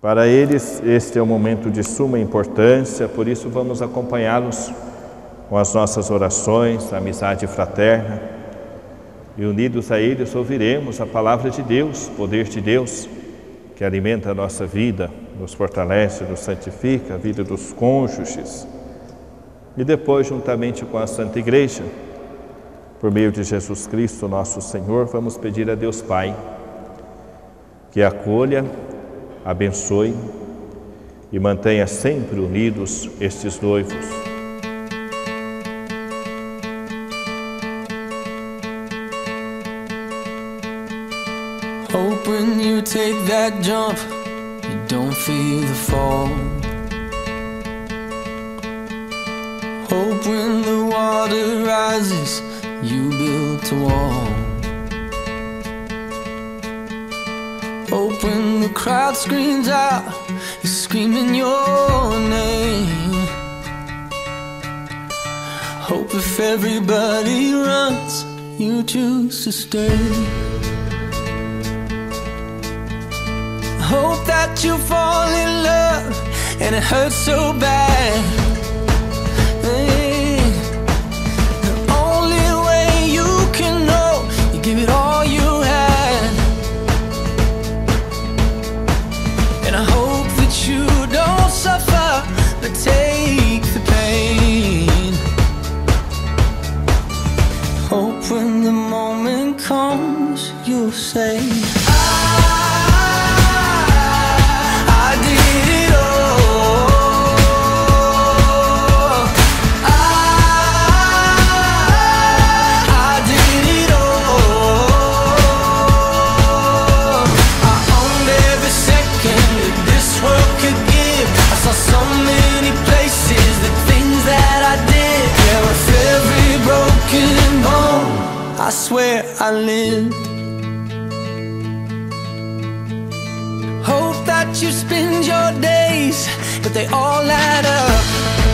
Para eles, este é um momento de suma importância, por isso vamos acompanhá-los com as nossas orações, a amizade fraterna, e unidos a eles ouviremos a palavra de Deus, poder de Deus, que alimenta a nossa vida, nos fortalece, nos santifica, a vida dos cônjuges. E depois, juntamente com a Santa Igreja, por meio de Jesus Cristo, nosso Senhor, vamos pedir a Deus Pai que acolha, abençoe e mantenha sempre unidos estes noivos. Hope when you take that jump, you don't feel the fall. Hope when the water rises, you built a wall. Hope when the crowd screams out, you're screaming your name. Hope if everybody runs, you choose to stay. Hope that you fall in love and it hurts so bad. Hey, the only way you can know, you give it all you had. And I hope that you don't suffer, but take the pain. Hope when the moment comes, you'll say, I swear I lived. Hope that you spend your days, but they all add up.